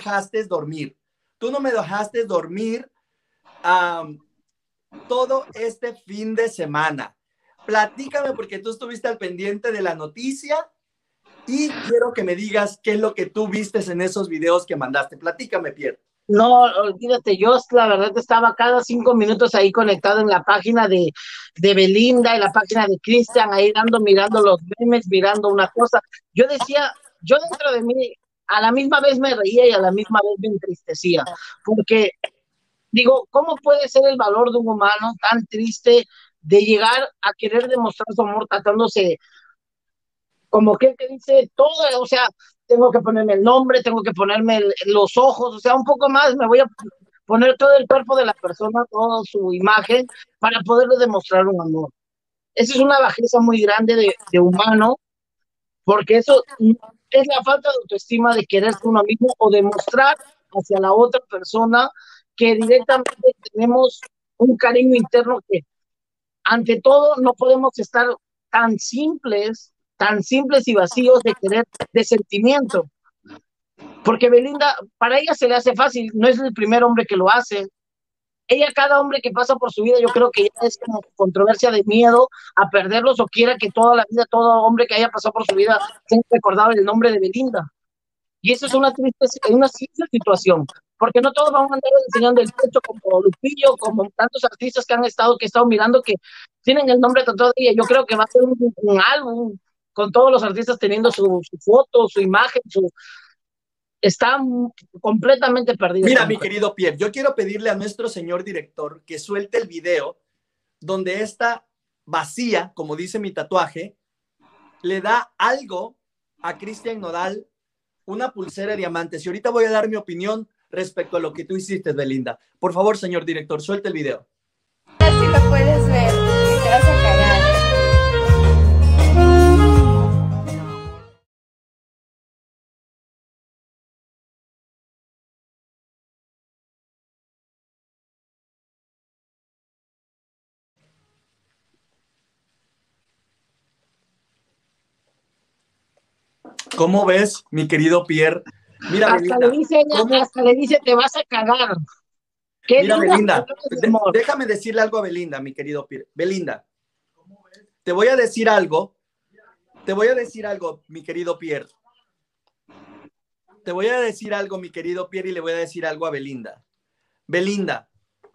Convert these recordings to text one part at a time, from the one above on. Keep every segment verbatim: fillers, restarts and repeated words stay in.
dejaste dormir. Tú no me dejaste dormir um, todo este fin de semana. Platícame porque tú estuviste al pendiente de la noticia y quiero que me digas qué es lo que tú viste en esos videos que mandaste. Platícame, Pierre. No, olvídate, yo la verdad estaba cada cinco minutos ahí conectado en la página de, de Belinda, en la página de Cristian, ahí dando, mirando los memes, mirando una cosa. Yo decía, yo dentro de mí, a la misma vez me reía y a la misma vez me entristecía, porque digo, ¿cómo puede ser el valor de un humano tan triste de llegar a querer demostrar su amor tratándose como que, que dice todo, o sea, tengo que ponerme el nombre, tengo que ponerme el, los ojos, o sea, un poco más, me voy a poner todo el cuerpo de la persona, toda su imagen, para poderle demostrar un amor. Esa es una bajeza muy grande de, de humano, porque eso es la falta de autoestima de quererse uno mismo o demostrar hacia la otra persona que directamente tenemos un cariño interno que, ante todo, no podemos estar tan simples tan simples y vacíos de querer, de sentimiento. Porque Belinda, para ella se le hace fácil, no es el primer hombre que lo hace. Ella, cada hombre que pasa por su vida, yo creo que ya es como controversia de miedo a perderlos o quiera que toda la vida, todo hombre que haya pasado por su vida, tenga recordado el nombre de Belinda. Y eso es una triste, una triste situación, porque no todos van a andar enseñando el pecho como Lupillo, como tantos artistas que han estado, que he estado mirando, que tienen el nombre tatuado de ella. Yo creo que va a ser un, un álbum con todos los artistas teniendo su, su foto, su imagen, su... está completamente perdido. Mira, mi querido Pierre, yo quiero pedirle a nuestro señor director que suelte el video donde esta vacía, como dice mi tatuaje, le da algo a Cristian Nodal, una pulsera de diamantes. Y ahorita voy a dar mi opinión respecto a lo que tú hiciste, Belinda. Por favor, señor director, suelte el video. Si lo puedes ver, te vas a cagar. ¿Cómo ves, mi querido Pierre? Mira, hasta, Belinda, le dice ella, hasta le dice, te vas a cagar. ¿Qué Mira, Belinda, de, déjame decirle algo a Belinda, mi querido Pierre. Belinda, te voy a decir algo, te voy a decir algo, mi querido Pierre. Te voy a decir algo, mi querido Pierre, y le voy a decir algo a Belinda. Belinda,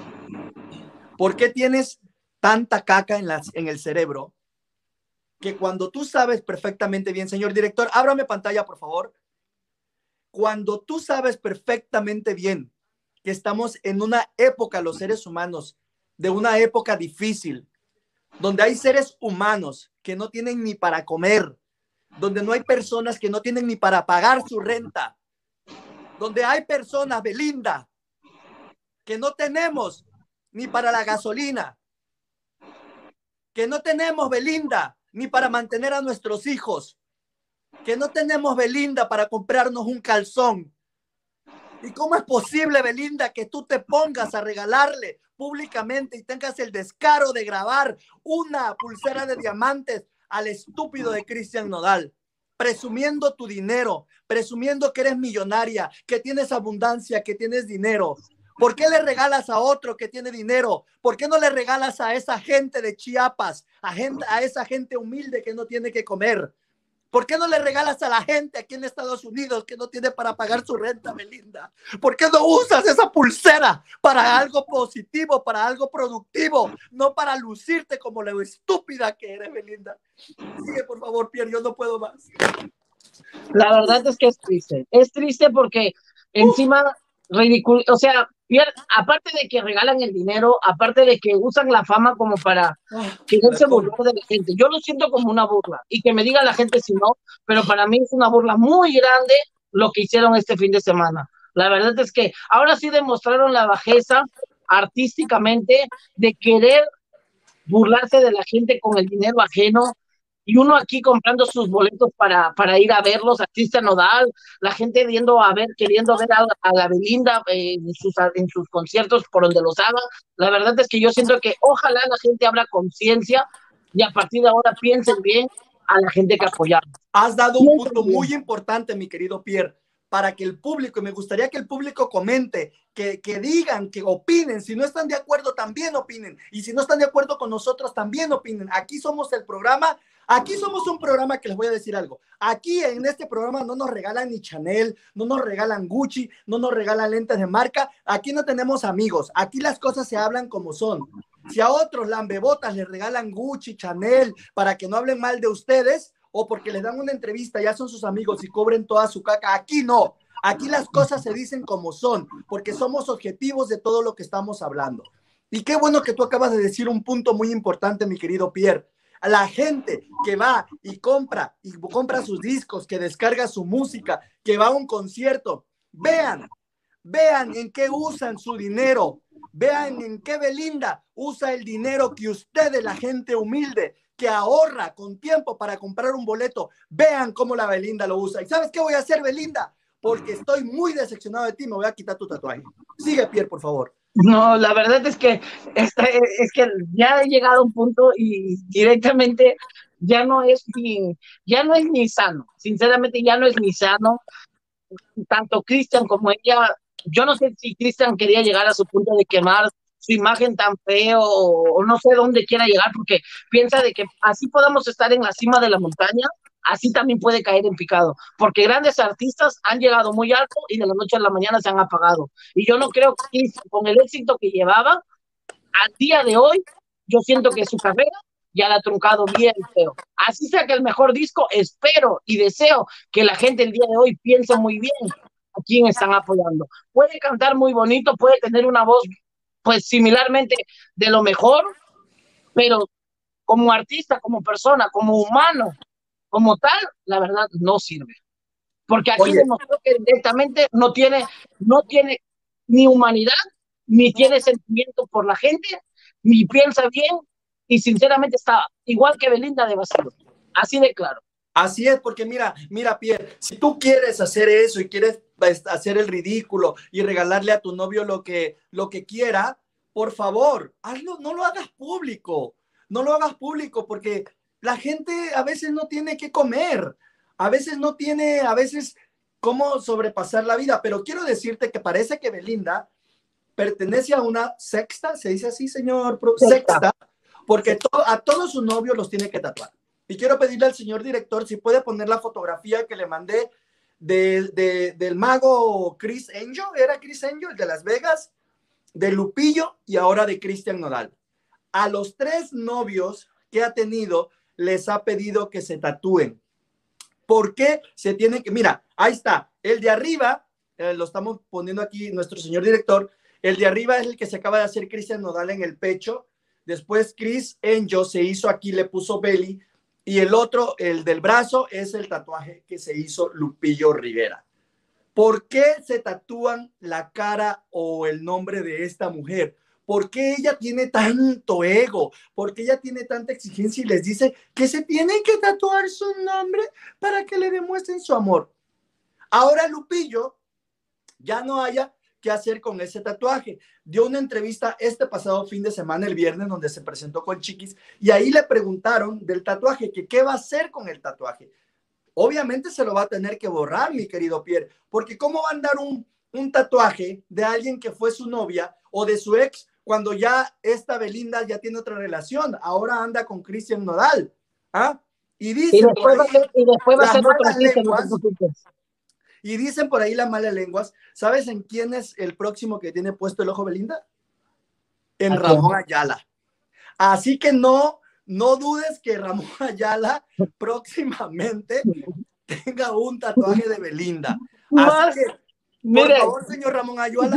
¿por qué tienes tanta caca en, las, en el cerebro que cuando tú sabes perfectamente bien, señor director, ábrame pantalla, por favor. Cuando tú sabes perfectamente bien que estamos en una época, los seres humanos, de una época difícil, donde hay seres humanos que no tienen ni para comer, donde no hay personas que no tienen ni para pagar su renta, donde hay personas, Belinda, que no tenemos ni para la gasolina, que no tenemos, Belinda, ni para mantener a nuestros hijos, que no tenemos, Belinda, para comprarnos un calzón. ¿Y cómo es posible, Belinda, que tú te pongas a regalarle públicamente y tengas el descaro de grabar una pulsera de diamantes al estúpido de Cristian Nodal? Presumiendo tu dinero, presumiendo que eres millonaria, que tienes abundancia, que tienes dinero. ¿Por qué le regalas a otro que tiene dinero? ¿Por qué no le regalas a esa gente de Chiapas, a, gente, a esa gente humilde que no tiene que comer? ¿Por qué no le regalas a la gente aquí en Estados Unidos que no tiene para pagar su renta, Belinda? ¿Por qué no usas esa pulsera para algo positivo, para algo productivo, no para lucirte como la estúpida que eres, Belinda? Sigue, por favor, Pierre, yo no puedo más. La verdad es que es triste. Es triste porque encima, ridículo, o sea, Pierre, aparte de que regalan el dinero, aparte de que usan la fama como para quererse burlar de la gente, yo lo siento como una burla, y que me diga la gente si no, pero para mí es una burla muy grande lo que hicieron este fin de semana. La verdad es que ahora sí demostraron la bajeza artísticamente de querer burlarse de la gente con el dinero ajeno, y uno aquí comprando sus boletos para, para ir a verlos, artista Nodal, la gente viendo a ver, queriendo ver a, a la Belinda eh, en, sus, en sus conciertos por donde los haga. La verdad es que yo siento que ojalá la gente abra conciencia y a partir de ahora piensen bien a la gente que apoyamos. Has dado un punto muy importante, mi querido Pierre. para que el público, y me gustaría que el público comente, que, que digan, que opinen, si no están de acuerdo también opinen, y si no están de acuerdo con nosotros también opinen. Aquí somos el programa, aquí somos un programa que les voy a decir algo, aquí en este programa no nos regalan ni Chanel, no nos regalan Gucci, no nos regalan lentes de marca, aquí no tenemos amigos, aquí las cosas se hablan como son. Si a otros lambebotas les regalan Gucci, Chanel, para que no hablen mal de ustedes, o porque les dan una entrevista, ya son sus amigos y cobren toda su caca. Aquí no, aquí las cosas se dicen como son, porque somos objetivos de todo lo que estamos hablando. Y qué bueno que tú acabas de decir un punto muy importante, mi querido Pierre. A la gente que va y compra, y compra sus discos, que descarga su música, que va a un concierto, vean, vean en qué usan su dinero, vean en qué Belinda usa el dinero que ustedes, la gente humilde, que ahorra con tiempo para comprar un boleto, vean cómo la Belinda lo usa. ¿Y sabes qué voy a hacer, Belinda? Porque estoy muy decepcionado de ti, me voy a quitar tu tatuaje. Sigue, Pierre, por favor. No, la verdad es que, esta, es que ya he llegado a un punto y directamente ya no es ni, ya no es ni sano, sinceramente ya no es ni sano, tanto Cristian como ella. Yo no sé si Cristian quería llegar a su punto de quemar su imagen tan feo o no sé dónde quiera llegar, porque piensa de que así podamos estar en la cima de la montaña, así también puede caer en picado, porque grandes artistas han llegado muy alto y de la noche a la mañana se han apagado. Y yo no creo que con el éxito que llevaba, al día de hoy, yo siento que su carrera ya la ha truncado bien feo. Así sea que el mejor disco, espero y deseo que la gente el día de hoy piense muy bien a quién están apoyando. Puede cantar muy bonito, puede tener una voz pues similarmente de lo mejor, pero como artista, como persona, como humano, como tal, la verdad no sirve. Porque aquí Oye, demostró que directamente no tiene, no tiene ni humanidad, ni tiene sentimiento por la gente, ni piensa bien, y sinceramente está igual que Belinda de vacío. Así de claro. así es, porque mira, mira, Pierre, si tú quieres hacer eso y quieres hacer el ridículo y regalarle a tu novio lo que, lo que quiera, por favor, hazlo, no lo hagas público, no lo hagas público, porque la gente a veces no tiene que comer, a veces no tiene, a veces cómo sobrepasar la vida, pero quiero decirte que parece que Belinda pertenece a una sexta, ¿se dice así, señor? Sexta, sexta porque to a todos sus novios los tiene que tatuar. Y quiero pedirle al señor director si puede poner la fotografía que le mandé de, de, del mago Chris Angel, era Chris Angel, de Las Vegas, de Lupillo y ahora de Cristian Nodal. A los tres novios que ha tenido les ha pedido que se tatúen. ¿Por qué se tiene que? Mira, ahí está, el de arriba, eh, lo estamos poniendo aquí nuestro señor director, el de arriba es el que se acaba de hacer Cristian Nodal en el pecho, después Chris Angel se hizo aquí, le puso belly, y el otro, el del brazo, es el tatuaje que se hizo Lupillo Rivera. ¿Por qué se tatúan la cara o el nombre de esta mujer? ¿Por qué ella tiene tanto ego? ¿Por qué ella tiene tanta exigencia y les dice que se tienen que tatuar su nombre para que le demuestren su amor? Ahora Lupillo ya no haya qué hacer con ese tatuaje. Dio una entrevista este pasado fin de semana, el viernes, donde se presentó con Chiquis, y ahí le preguntaron del tatuaje, que qué va a hacer con el tatuaje. Obviamente se lo va a tener que borrar, mi querido Pierre, porque ¿cómo va a andar un, un tatuaje de alguien que fue su novia o de su ex cuando ya esta Belinda ya tiene otra relación? Ahora anda con Cristian Nodal. ¿Ah? Y dicen y después, por ahí, va, a, y después va a ser otro lenguas, y dicen por ahí las malas lenguas. ¿Sabes en quién es el próximo que tiene puesto el ojo Belinda? En Ramón Ayala. Así que no, no dudes que Ramón Ayala próximamente tenga un tatuaje de Belinda. Así que, por Miren. favor, señor Ramón Ayala,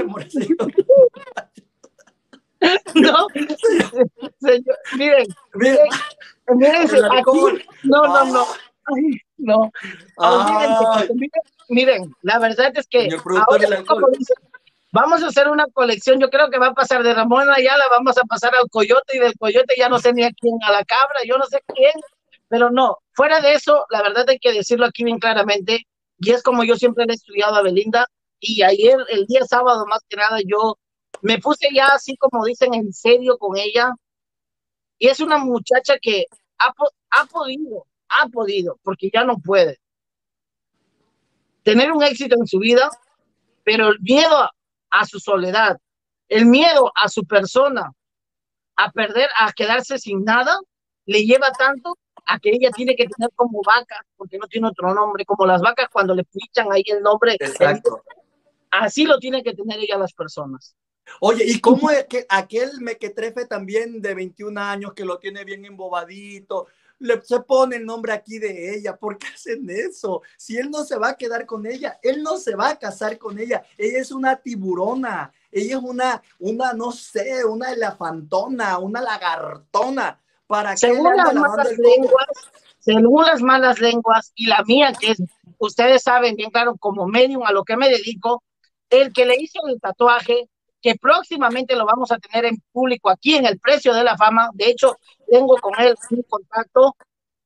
no, señor, miren, miren, miren, aquí, no, no, no, ay, no, ah. miren, miren, la verdad es que ahora, como dicen, vamos a hacer una colección. Yo creo que va a pasar de Ramón Ayala, vamos a pasar al Coyote, y del Coyote ya no sé ni a quién, a la Cabra, yo no sé quién, pero no, fuera de eso, la verdad hay que decirlo aquí bien claramente, y es como yo siempre le he estudiado a Belinda, y ayer, el día sábado más que nada, yo me puse ya así como dicen en serio con ella, y es una muchacha que ha, ha podido, ha podido, porque ya no puede. tener un éxito en su vida, pero el miedo a, a su soledad, el miedo a su persona, a perder, a quedarse sin nada, le lleva tanto a que ella tiene que tener como vaca, porque no tiene otro nombre, como las vacas cuando le fichan ahí el nombre. Exacto. El, así lo tiene que tener ella las personas. Oye, ¿y cómo es que aquel mequetrefe también de veintiún años que lo tiene bien embobadito, le, se pone el nombre aquí de ella? ¿Por qué hacen eso? Si él no se va a quedar con ella, él no se va a casar con ella. Ella es una tiburona, ella es una, una no sé, una elefantona, una lagartona. ¿Para según qué las malas lenguas, según las malas lenguas, y la mía, que es, ustedes saben bien claro, como medium a lo que me dedico, el que le hizo el tatuaje, que próximamente lo vamos a tener en público aquí en el Precio de la Fama, de hecho, tengo con él un contacto,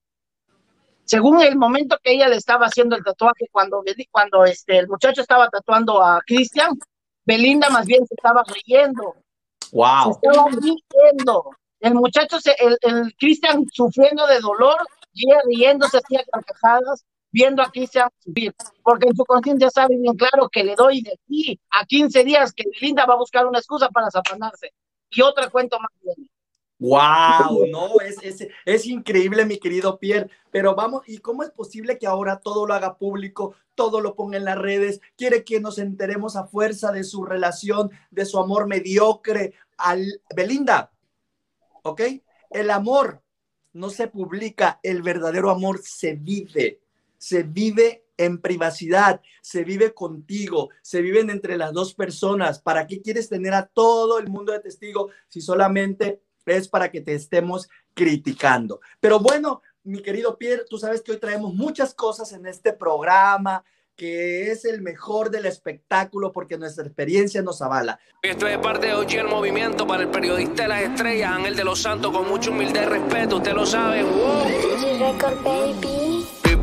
según el momento que ella le estaba haciendo el tatuaje, cuando, cuando este, el muchacho estaba tatuando a Cristian, Belinda más bien se estaba riendo. Wow. Se estaba riendo. El muchacho, se, el, el Cristian sufriendo de dolor, y ella riéndose, hacía carcajadas, viendo a Cristian sufrir, porque en su conciencia sabe bien claro que le doy de aquí a quince días que Belinda va a buscar una excusa para zafanarse. Y otra cuento más bien. Wow, no, es, es, es increíble, mi querido Pierre, pero vamos, ¿y cómo es posible que ahora todo lo haga público, todo lo ponga en las redes? Quiere que nos enteremos a fuerza de su relación, de su amor mediocre al Belinda, ¿ok? El amor no se publica, el verdadero amor se vive, se vive en privacidad, se vive contigo, se viven entre las dos personas. ¿Para qué quieres tener a todo el mundo de testigo si solamente es para que te estemos criticando? Pero bueno, mi querido Pierre, tú sabes que hoy traemos muchas cosas en este programa, que es el mejor del espectáculo porque nuestra experiencia nos avala. Esto es parte de Oye el Movimiento para el periodista de las estrellas, Ángel de los Santos, con mucha humildad y respeto, usted lo sabe. Wow. Record baby.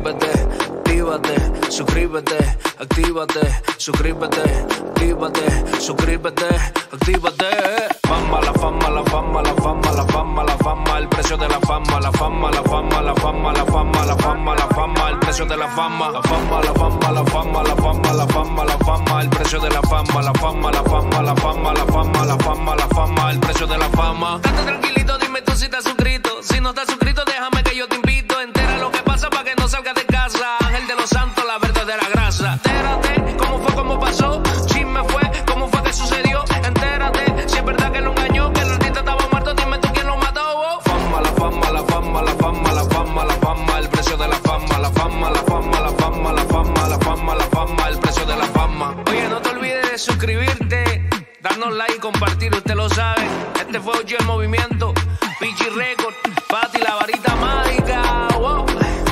Actívate, suscríbete, actívate, suscríbete, actívate, suscríbete, actívate. Fama, la fama, la fama, la fama, la fama, la fama, el precio de la fama, la fama, la fama, la fama, la fama, la fama, la fama, el precio de la fama, la fama, la fama, la fama, la fama, la fama, la fama, el precio de la fama, la fama, la fama, la fama, la fama, la fama, la fama, el precio de la fama. Estate tranquilito, dime tú si estás suscrito. Si no estás suscrito, déjame que yo te invito. Entera lo que pasa para que no salgas de casa. Ángel de los Santos, la verdadera grasa. Entérate, cómo fue, cómo pasó. Chisme fue, cómo fue que sucedió. Entérate, si es verdad que lo engañó, que el artista estaba muerto, dime tú quién lo mató. Oh. Fama, la fama, la fama, la fama, la fama, la fama, el precio de la fama, la fama, la fama, la fama, la fama, la fama, la fama, el precio de la fama. Oye, no te olvides de suscribirte, darnos like y compartir, usted lo sabe. Este fue Oye el Movimiento, Pichi Record, Pati la varita mágica. Wow.